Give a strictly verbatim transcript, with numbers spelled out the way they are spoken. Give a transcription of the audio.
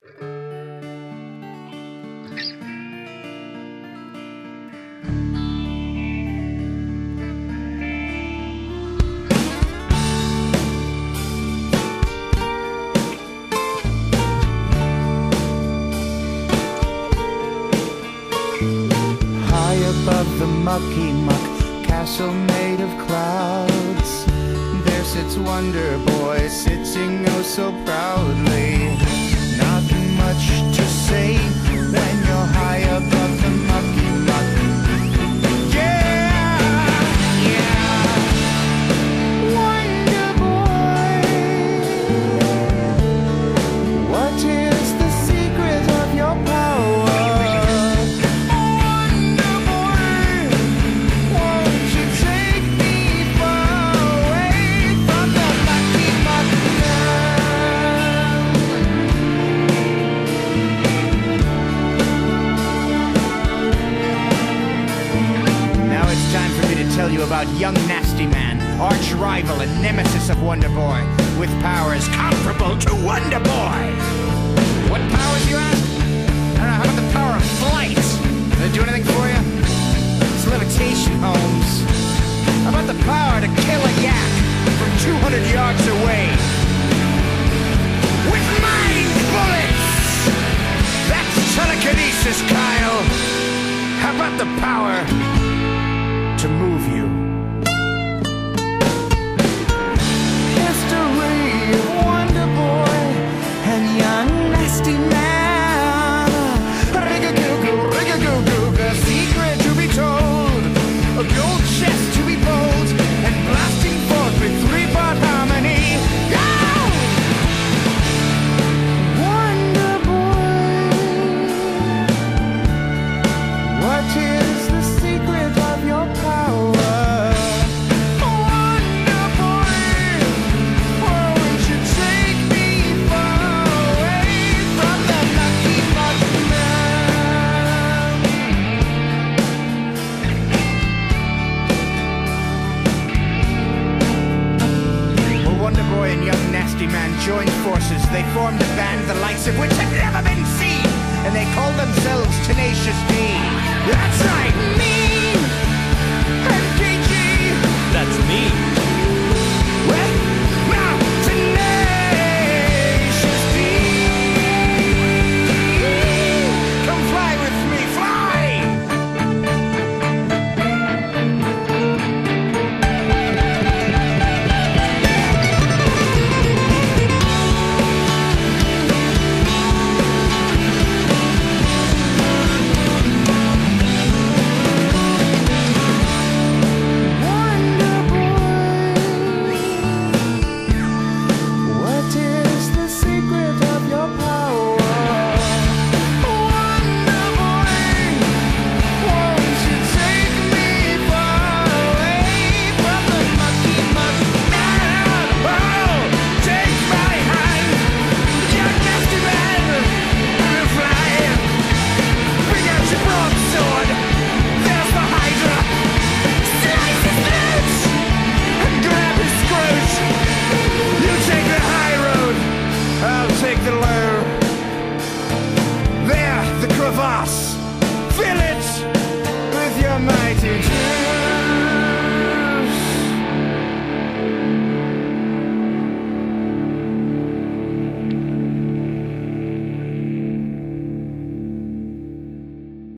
Above the mucky muck castle made of clouds, there sits Wonder Boy, sitting oh so proudly. Not much to say when you're high above the mucky muck. Yeah, yeah, Wonder Boy, what is the secret of your power? Tell you about young Nasty Man, arch rival and nemesis of Wonder Boy, with powers comparable to Wonder Boy. What powers, you ask? I don't know, how about the power of flight? Does it do anything for you? It's levitation, Holmes. How about the power to kill a yak from two hundred yards away? With mind bullets! That's telekinesis, Kyle! How about the power to move you? History of Wonder Boy and young Nasty Man. Rig-a-goo-goo, rig-a-goo-goo, a secret to be told, a gold chest to be bold, and blasting forth with three-part harmony. Go! Wonder Boy, what is the secret of your power? And young Nasty Man joined forces. They formed a band the likes of which had never been seen, and they called themselves Tenacious D. That's right, me and K G. That's me. Well, now Tenacious D. Come fly with me, fly! Take the low. There, the crevasse.